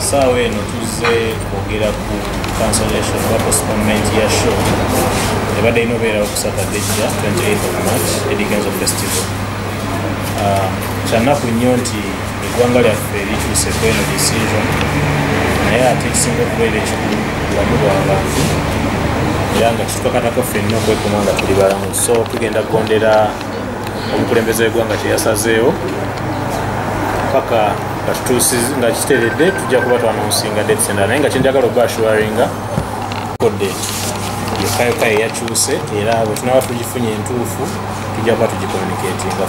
Saawa eno tuzze kwogera ku cancellation oba postponement ya show ebadde inobeera ku Saturday 28th of March Eddie Kenzo Festival. Kyannaku nnyo nti eggwanga lyaffe likyuse ku eno decision naye ate ekisinga okubeera ekikulu bulamu bw'abantu era nga kitukakatako ffenna okwekuuma nga tuli balamu, so tugenda kugondera omukulembeze w'eggwanga kye yasazeewo paka nga kiteredde tujja kuba twanonsinga dates endala naye nga kyenjagala okuba assuringa kodde yokkayoka eyakyuse era bwe tunaba tugifunye entuufu tujja kuba tugicommunicatinga.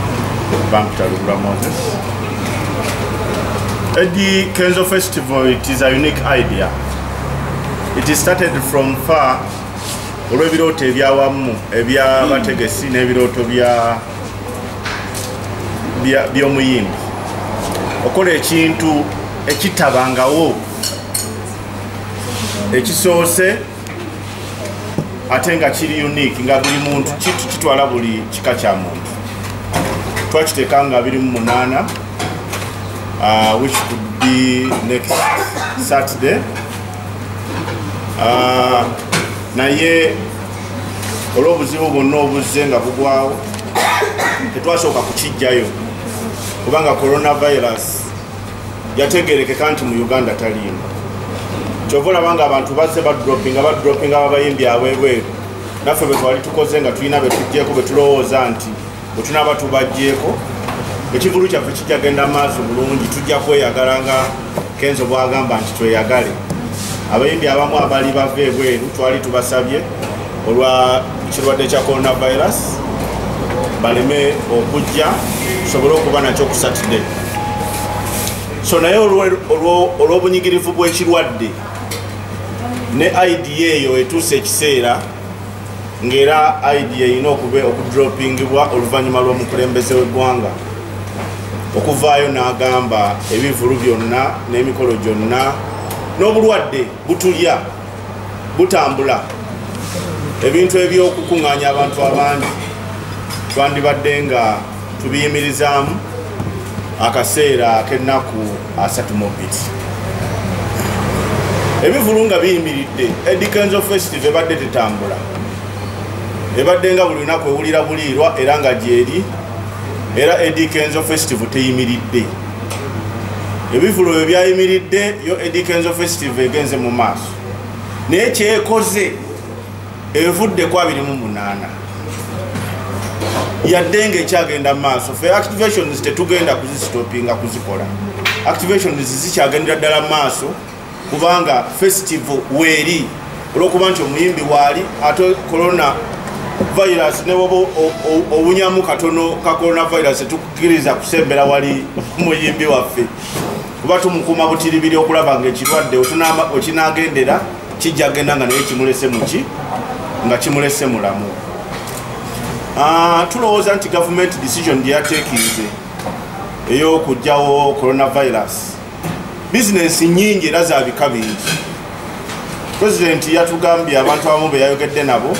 Eddie Kenzo Festival, it is a unique idea. It started from far. Olw'ebirooto ebyawamu ebyabategesi n'ebirooto by'omuyimbi okola ekintu ekitabangawo ekisoose ate nga kiri unique nga buli muntu kitwala buli kika kya muntu. Twakiteeka nga 28 which could be next Saturday. Naye olw'obuzibu bwonna obuzze nga bugwawo tetwasooka kukijjayo kubanga coronavirus yategerekeka nti mu Uganda taliimu. Kyova olaba abantu bazze badropinga abayimbi abwebweru, naffe bwe twali tukoze nga tulina betuggyeko betulowooza nti bwe tunaaba tubajjeeko ekivulu kyaffe kijja genda maaso bulungi, tujja kweyagala nga Kenzo bwagamba nti tweyagale. Abayimbi abamu abali bava ebweru twali tubasabye olwa kirwadde kya coronavirus baleme okujja tusobole okuba nakyo ku Saturday. So naye olw'obunyigirivu bw'ekirwadde ne idea eyo etuuse ekiseera ng'era idea erina okudropingibwa oluvannyuma lw'omukulembeze w'eggwanga okuvaayo n'agamba ebivulu byonna n'emikolo gyonna n'obulwadde butulya butambula ebintu eby'okukuŋŋaanya abantu abangi twandibadde nga tubiyimirizaamu akaseera ak'ennaku 32. Ebivulu nga biyimiridde Eddie Kenzo Festival ebadde tetambula, ebadde nga buli lunaku ewulira buliirwa era nga gyeri, era Eddie Kenzo Festival teyimiridde. Ebivulu bwe byayimiridde yo Eddie Kenzo Festival egenze mu maaso naye kyekoze evudde ku 28 yadde ng'ekyagenda mu maaso. Fe activations tetugenda kuzistopinga kuzikola, activations zikyagendera ddala mu maaso kubanga festival weeri olw'okuba nti omuyimbi waali ate corona virus ne woba obunyamu katono ka coronavirus etukkiriza kusembera wali muyimbi waffe kuba tumukuuma butiribiri okulaba ng'ekirwadde okinagendera kijja genda nga naye kimulese muki nga kimulese mulamu. Tulowooza nti government decision gye yateekinze ey'okugyawo coronavirus business nyingi era za bika bingi. President yatugambye abantu abamu be yayogedde nabo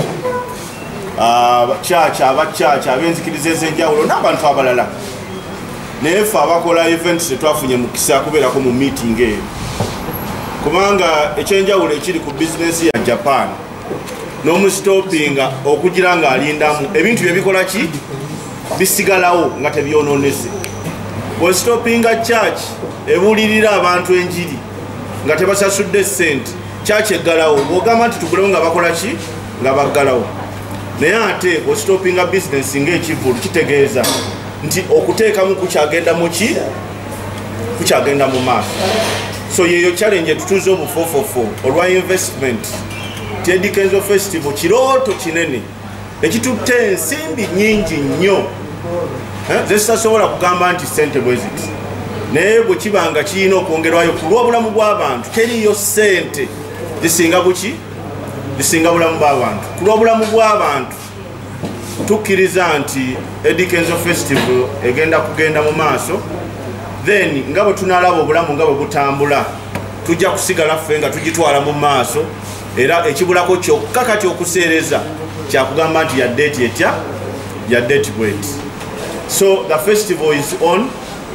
abacaca ab'enzikiriza ez'enjawulo n'abantu abalala, naye ffe abakola events tetwafunye mukisa kubeerako mu meeting eyo kubanga ekyenjawulo ekiri ku business ya Japan n'omusitopinga okugira ng'alindamu ebintu bye bikola ki bisigalawo nga tebyonoonese. Bw'ositopinga church ebuulirira abantu enjiri nga tebasasudde ssente, church eggalawo. Bw'ogamba nti tugulewo nga bakola ki nga baggalawo. Naye ate bw'ositopinga business ng'ekivulu kitegeeza nti okuteekamu kukyagenda mu ki kukyagenda mu maaso. So yeyo challenge tutuze obufofofo olwa investment. Eddie Kenzo Festival kirooto kinene ekitutte ensimbi nyingi nnyo zitasobola kugamba nti ssente bweziti, naye bwe kibanga kirina okwongerwayo ku lw'obulamu bw'abantu teriyo ssente zisinga buki zisinga bulamu bw'abantu. Ku lw'obulamu bw'abantu tukkiriza nti Eddie Kenzo Festival egenda kugenda mu maaso, then nga bwe tunaalaba obulamu nga bwe butambula tujja kusigala ffe nga tugitwala mu maaso era ekibulako kyokka kati okuseereza kyakugamba nti ya date bweti. So the festival is on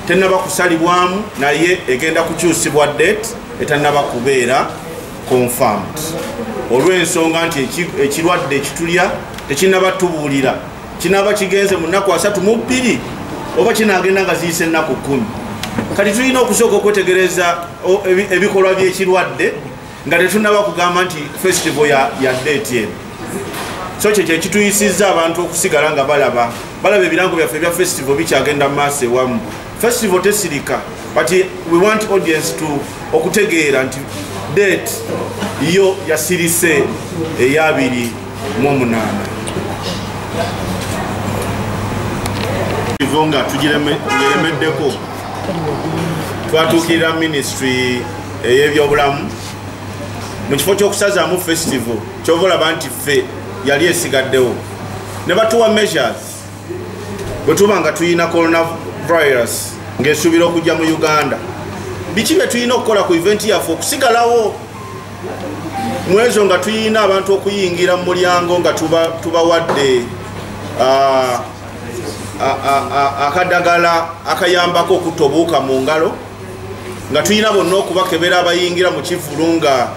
tenaba kusalibwamu naye egenda kukyusibwa date etanaba kubeera confirmed olw'ensonga nti ekirwadde ekitulya tekinaba tubuulira kinaba kigenze mu nnaku 32 oba kinagenda nga ziyise ennaku 10 kati tulina okusooka okwetegereza ebikolwa by'ekirwadde nga tetunaba kugamba nti festival ya date eno so kyekyo ekituyisizza abantu okusigala nga balaba ebirango byaffe ebya festival bikyagenda mu maaso ewamu festival tesirika but we want audience to okutegeera nti date yo yasirise eya 28 nga tugiremeddeko twatuukirira ministry ey'ebyobulamu mu kifo ky'okusazaamu festival kyova olaba nti ffe yali esigaddewo ne batuwa measures bwe tuba nga tuyina coronavirus ng'esuubira okujja mu Uganda biki bye tulina okukola ku event yaffe okusigalawo mu ezo nga tuyina abantu okuyingira mu mulyango nga tubawadde akadagala akayambako okutta obuwuka mu ngalo nga tuyina bonna okubakebera abayingira mu kivulu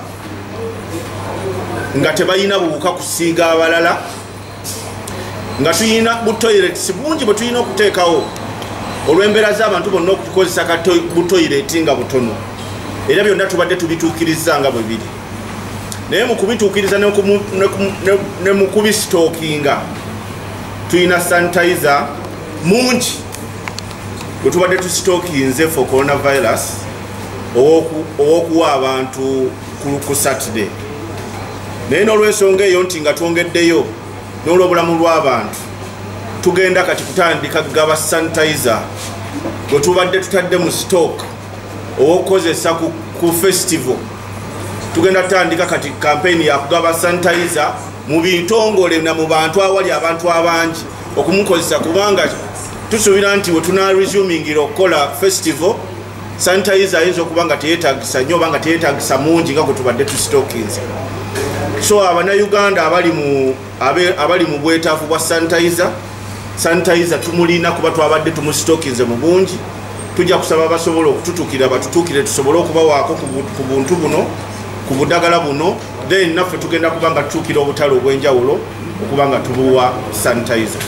nga tebayina buwuka kusinga abalala nga tuyina butoilets bungi bwe tulina okuteekawo olw'embeera z'abantu bonna okukozesa butoileti nga butono era byonna tubadde tubituukiriza nga bwe biri naye mu kubituukiriza ne mu kubisitookinga tuyina sanitizer mungi gwe tubadde tusitookinze for coronavirus owokuwa abantu ku Saturday naye n'olw'ensonga eyo nti nga twongeddeyo n'olw'obulamu bw'abantu tugenda kati kutandika kugaba sanitizer gwe tubadde tutadde mu stock owokukozesa ku festival tugenda tutandika kati campaign ya kugaba sanitizer mu bintongole na mu bantu awali abantu abangi okumukozesa kubanga tusuubira nti we tuna resumingira okukola festival sanitizer ayinza okuba nga teyeetagisa nnyo oba nga teyeetagisa mungi nga gwe tubadde tusitookinze so abannayuganda abali mu bwetaavu bwa sanitizer tumulina kuba twabadde tumusitookinze mu bungi tujja kusaba basobola okututuukira batutuukire tusobole okubawaako ku buntu buno ku budagala buno then naffe tugenda kuba nga tutuukira obutale obw'enjawulo okuba nga tubuwa sanitizer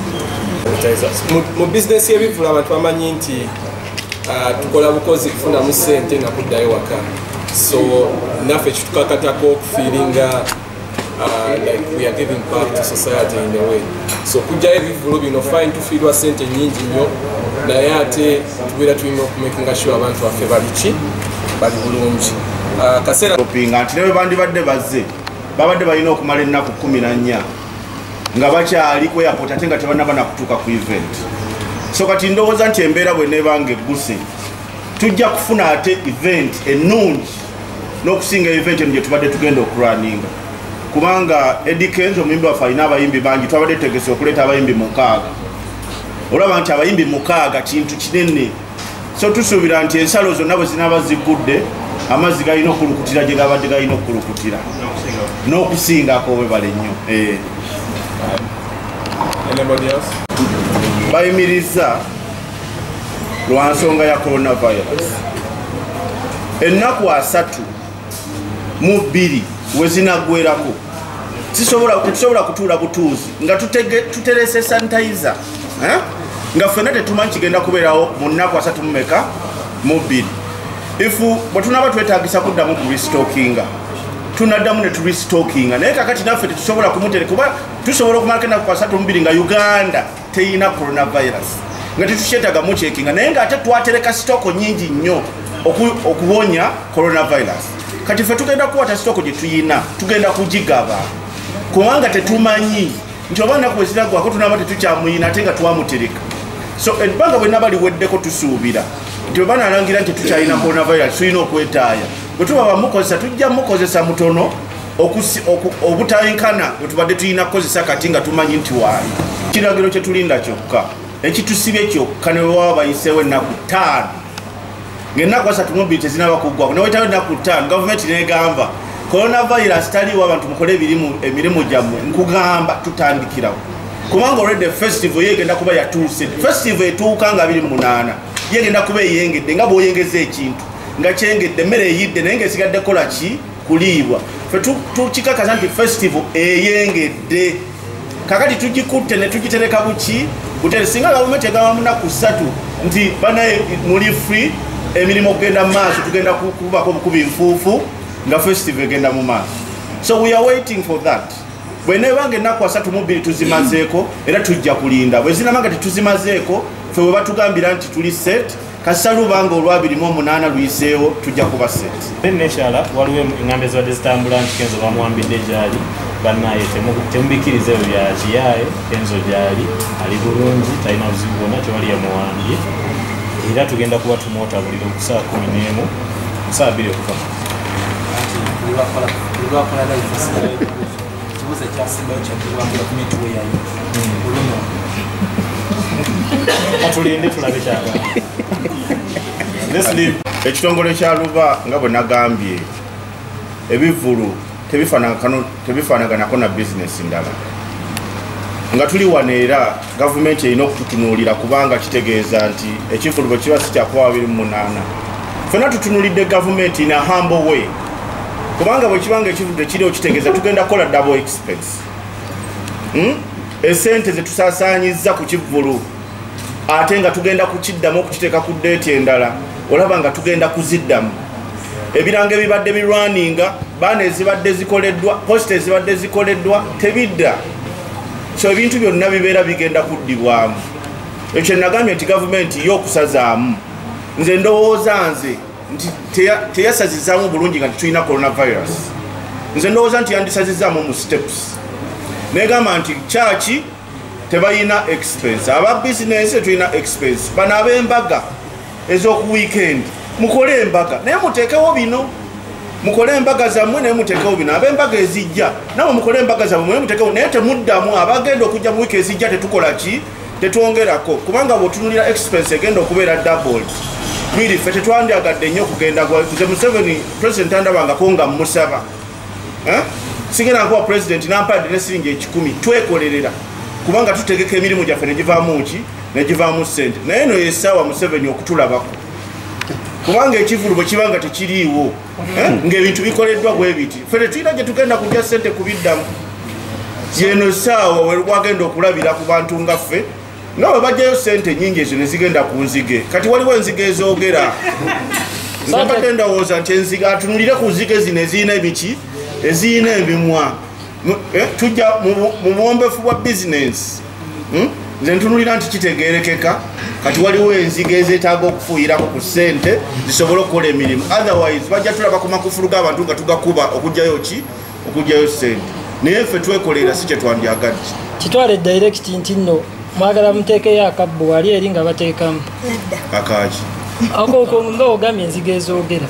mu bizinesi y'ebivulu abantu bamanyi nti tukola bukozi kufunamu ssente nga kuddayo waka so naffe kitukakatako okufiiringa like we are giving back to society in a way so kujjayo ebivulu bino fine tufiirwa ssente nyingi nnyo naye ate tubeera tulina okumakinga sure abantu baffe bali bulungi kaseera nti newe bandibadde bazze babadde balina okumala ennaku 14 nga bakyali ku airport ate nga tebanaba nakutuuka ku event so kati ndowooza nti embeera bwe neebanga egguse tujja kufuna ate event ennungi n'okusinga event eno gye tubadde tugenda okuraninga kubanga Eddie Kenzo omuyimbi waffe alina abayimbi bangi twabadde tutegese okuleeta abayimbi 6 olaba nti abayimbi 6 kintu kinene so tusuubira nti ensalo zonna bwe zinaaba ziggudde amazzi galina okulukutira gye gabadde galina okulukutira n'okusingako webale nnyo bayimiriza lwa nsonga ya coronavirus ennaku 32 wezinaggwerako tetusobola kutuula butuuzi nga tuterese sanitizer nga ffena tetumanyi kigenda kubeerawo mu nnaku 32 ifu bwe tunaba twetaagisa kuddamu ku restockinga tunaddamu ne turestockinga naye kakati naffe tetusobola kumutere kuba tusobola okumalako ennaku 32 nga Uganda teyina coronavirus nga tetukyetagamu kyekinga naye ng'ate twatereka sitoko nyingi nnyo okuwonya coronavirus kati ffe tugenda kuwata sitoko gye tuyina tugenda kugigaba kubanga tetumanyi nti oba nnaku bwe ziragwako tunaba tetukyamuyina ate nga twamutereka so ebbanga bwe naba liweddeko tusuubira nti bwe banalangira nti tukyalina coronavirus tulina okwetaaya bwe tuba bamukozesa tujja mukozesa mutono obutayinkana bwe tubadde tulina kukozesa kati nga tumanyi nti waali kiragiro kye tulinda kyokka ekitusibye kyokka ne bwe baba bayiseewo ennaku 5 ng'ennaku 3 mobili tezinaba kuggwako newetayo ennaku 5 gavumenti negamba coronavirus taliwo abantu mukole emirimu gyammwe nkugamba tutandikirawo kubanga already festival yegenda kuba yatuuse festival etuuka nga 28 yegenda kuba eyengedde nga bw'oyengeza ekintu nga kyengedde emmere eyidde naye ng'esigadde kola ki kuliibwa fe tukikakaza nti festival eyengedde kakati tugikutte ne tugitereka buki butere singa gavumenti egamba munaku 3 nti banaye muli free emirimu okugenda mu maaso tugenda kubako bukubi nfuufu nga festival egenda mu maaso so we are waiting for that bwenebange ennaku 32 tuzimazeeko era tujja kulinda bwe zinamanga tetuzimazeeko fe bwe batugambira nti tuli set kasalubanga olw28 luyiseewo tujja kuba set nekyala waliwo engambe ezibadde zitambula nti Kenzo bamuwambidde gyali bannaye temubikiriza ebyo bya kiyaaye Kenzo gyali ali bulungi talina buzibu bwonna tewali yamuwambye era tugenda kuba tumwotabulira ku saa 11 saa 2 okuva katulinde tulabe kyagala ekitongole kya Luba nga bwe nagambye ebivulu tebifaanaganako na bizinesi ndala nga tuli wano era gavumenti erina okututunuulira kubanga kitegeeza nti ekivulu bwe kiba si kya 28 fena tutunuulidde gavumenti in a humble way kubanga bwe kibanga ekivulu tekiriwo kitegeeza tugenda kukola double expense esente zetusaasaanyiza ku kivulu ate nga tugenda kukiddamu okukiteeka ku deeti endala olaba nga tugenda kuziddamu ebiranga ebibadde birwaninga baana ezibadde zikoleddwa posita ezibadde zikoleddwa tebidda so ebintu byonna bibeera bigenda kuddibwamu ekyo nagambye nti gavumenti y'okusazaamu nze ndowooza nze nti teyasazizaamu bulungi nga tulina coronavirus nze ndowooza nti yandisazizaamu mu steps negamba nti kyaki tebalina expense aba bizinesi tulina expense bano ab'embaga ez'oku weekend mukole embaga naye muteekewo bino mukole embaga zammwe naye muteekewo bino ab'embaga ezijja nawe mukole embaga zammwe naye muteekewo naye temuddamu abagenda okujja mu wiiki ezijja tetukola ki tetwongerako kubanga bw'otunulira expense egenda okubeera doubled mwiri ffe tetwandyagadde nnyo okugenda nze Museveni president andabangako nga mmusaba sigenda nkuwa president nampadde ne siringi 10 twekolerera kubanga tutegeka emirimu gyaffe negivaamu ki negivaamu ssente naye no yessaawa Museveni okutulabako kubanga ekivulu bwe kibanga tekiriiwo ng'ebintu bikoleddwa bwe biti ffe tetulina gye tugenda kujja ssente kubiddamu yeno essaawa wagenda okulabira ku bantu nga ffe nga bwe bajjayo ssente nnyingi ezo ne zigenda ku nzige kati waliwo enzige ezoogera nze mbadde ndowooza nti enzige atunulire ku nzige zino ezirina ebiki ezirina ebimwa tujja mu buwombefu bwa bizinesi nze ntunulira nti kitegeerekeka kati waliwo enzige ezeetaaga okufuuyirako ku ssente zisobole okukola emirimu otherwise bajja tulaba ku makufulu g'abantu nga tugakuba okugjayo ki okugjayo ssente naye ffe twekolera si kye twandyagadde kitwale direct nti nno mwagala muteekeyo akabbo wali eri nga bateekamu akaaki ako nga ogambye enzige ezoogera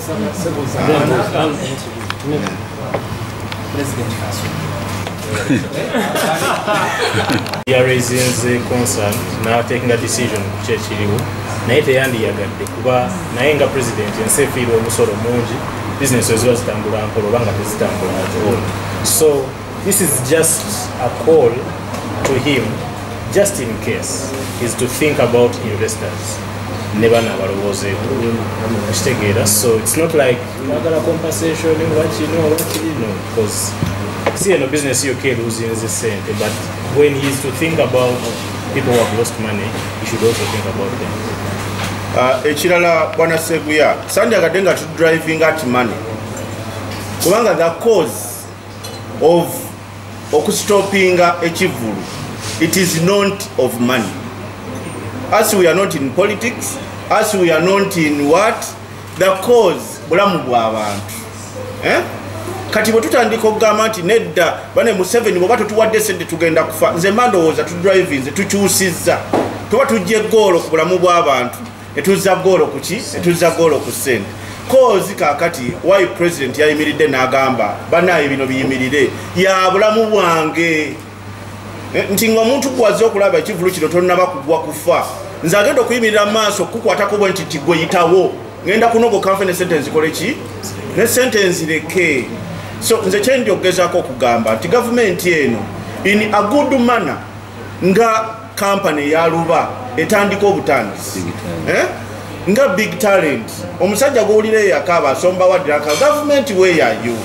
raising concern now taking a decision kiriwo naye teyandiyagadde kuba naye nga president ensi efiirwa omusolo mungi business eziba zitambula mpola oba nga tezitambula at all so this is just a call to him just in case is to think about investors ne bana abalowoozeeko kitegeera so it's not like bagala compensation wakino because see no business you can lose in the center but when he is to think about people who have lost money he should also think about them ekirala bwana Seguya sandyagadde nga tu driving at money kubanga the cause of okustopinga ekivulu it is not of money as we are not in politics as we are not in what the cause bulamu bw'abantu kati bwe tutandika okugamba nti nedda bane Museveni bw'oba tutuwadde ssente tugenda kufa nze mandowooza tudrive nze tukyusizza tuba tujja eggoolo ku bulamu bw'abantu etuzza ggoolo ku ki etuzza ggoolo ku ssente kozi kaakati why president yayimiridde n'agamba banaye bino biyimirire ya bulamu bwange nti ng'omuntu gwaze okulaba ekivulu kino tonnaba kugwa kufa nze agenda okuyimirira mu maaso okukukwatako bwe nti gwe yitawo ngenda kunogoka ne sente nzikole ki ne sente nzireke so nze kyendyogezako okugamba nti gavumenti eno in a good manner nga kampani ya Luba etandika obutandisi nga big talent omusajja gowulire yakaba asomba wadiraka government where are you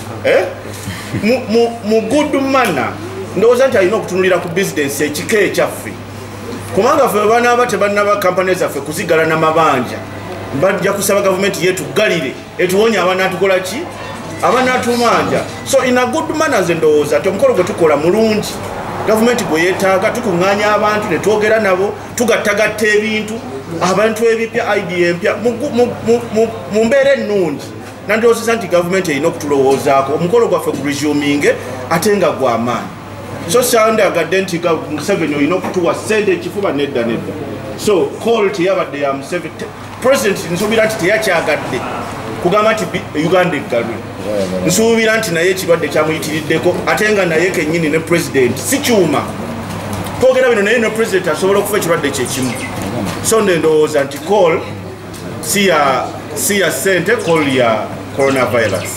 mu good manner ndowooza nti alina okutunulira ku business ekika ekyaffe kubanga ffe banaaba tebanaba kampani zaffe kuzigala n'amabanja bajja kusaba gavumenti yetugalire etuwonye abanatukola ki abanatumanja so in a good manner nze ndowooza ti omukolo gwe tukola mulungi gavumenti gwe yeetaaga tukuŋŋaanya abantu ne twogera nabo tugattagatta ebintu abantu ebipya idea empya mu mbeera ennungi nandiroozesa nti gavumenti erina okutulowoozaako omukolo gwaffe guresuminge ate nga gw'amaanyi so syandagadde nti Museveni olina okutuwa ssente ekifuba nedda so call teyabadde ya Museveni president nsuubira nti teyakyagadde kugamba nti Uganda eggalwe nsuubira nti naye ekirwadde kyamuyitiriddeko ate nga naye kennyini ne president si kyuma twogera bino naye ne president asobola okufa ekirwadde kyekimu so ndowooza nti call si ya ssente call ya coronavirus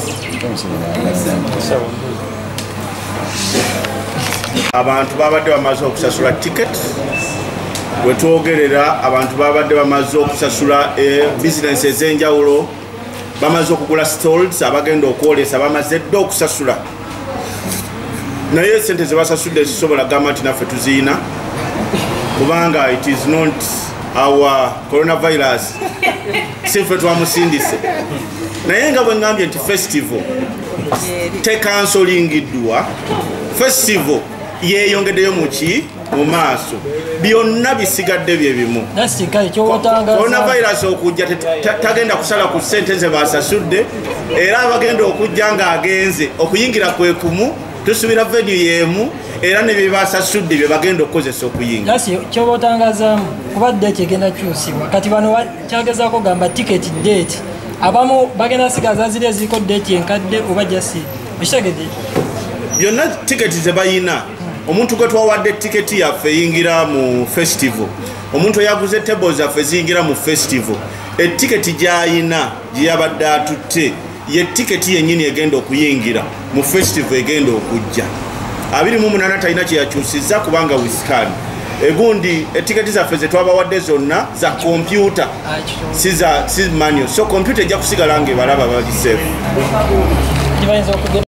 abantu babadde bamaze okusasula ticket wetwogerera abantu babadde bamaze okusasula business ez'enjawulo bamaze okugula stalls abagenda okwolesa bamaze dde okusasula naye sente zebasasudde zisobola gamba nti naffe tuziina kubanga it is not our coronavirus siffe twamusindise naye nga bwe ngambye nti festival tekansolingiddwa festival yeyongeddeyo muki mu maaso byonna bisigadde bye bimu coronavirus okujja tagenda kusala ku ssente ze basasudde era abagenda okujja ng'agenze okuyingira kwe kumu tusubira venue yemu era ne bye basasudde bye bagenda okukozesa okuyingira kyoba otangazaamu kuba date egenda kyusibwa kati bano kyagezaako gamba ticket date abamu bagenda sigaza ziri eziriko date enkadde oba jasi bitegedde byonna tiketi ze bayina omuntu gwe twawadde tiketi yaffe eyingira mu festival omuntu eyaguze tables zaffe ziyingira mu festival etiketi gyayina gyeyabadde atutte ye tiketi yennyini egenda okuyingira mu festival egenda okujja 28 talina kyeyakyusizza kubanga wiscan egundi etiketi zaffe zetwabawadde zonna za kompyuta si manual so kompyuta ejja kusigala ng'ebalaba bali safe